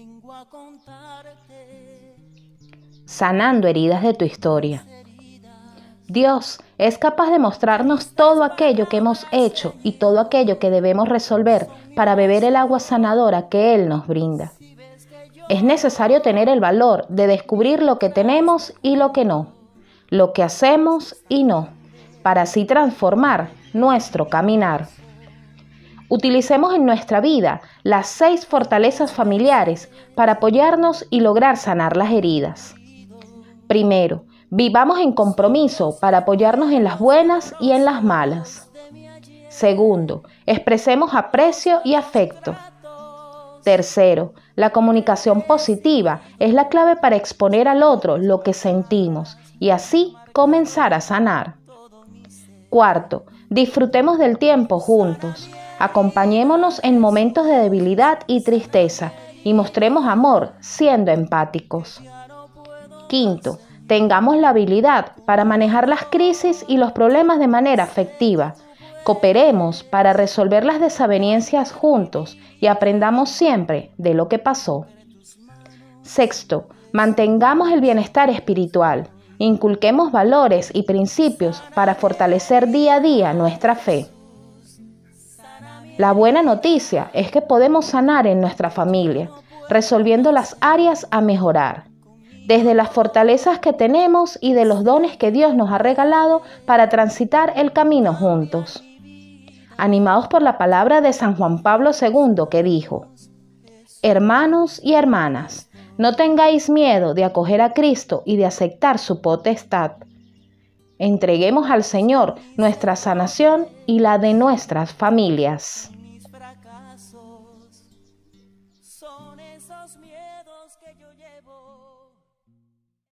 Sanando heridas de tu historia. Dios es capaz de mostrarnos todo aquello que hemos hecho y todo aquello que debemos resolver para beber el agua sanadora que Él nos brinda. Es necesario tener el valor de descubrir lo que tenemos y lo que no, lo que hacemos y no, para así transformar nuestro caminar. Utilicemos en nuestra vida las 6 fortalezas familiares para apoyarnos y lograr sanar las heridas. Primero, vivamos en compromiso para apoyarnos en las buenas y en las malas. Segundo, expresemos aprecio y afecto. Tercero, la comunicación positiva es la clave para exponer al otro lo que sentimos y así comenzar a sanar. Cuarto, disfrutemos del tiempo juntos. Acompañémonos en momentos de debilidad y tristeza y mostremos amor siendo empáticos. Quinto, tengamos la habilidad para manejar las crisis y los problemas de manera afectiva. Cooperemos para resolver las desavenencias juntos y aprendamos siempre de lo que pasó. Sexto, mantengamos el bienestar espiritual. Inculquemos valores y principios para fortalecer día a día nuestra fe. La buena noticia es que podemos sanar en nuestra familia, resolviendo las áreas a mejorar, desde las fortalezas que tenemos y de los dones que Dios nos ha regalado para transitar el camino juntos. Animados por la palabra de San Juan Pablo II que dijo: Hermanos y hermanas, no tengáis miedo de acoger a Cristo y de aceptar su potestad. Entreguemos al Señor nuestra sanación y la de nuestras familias. Mis fracasos son esos miedos que yo llevo.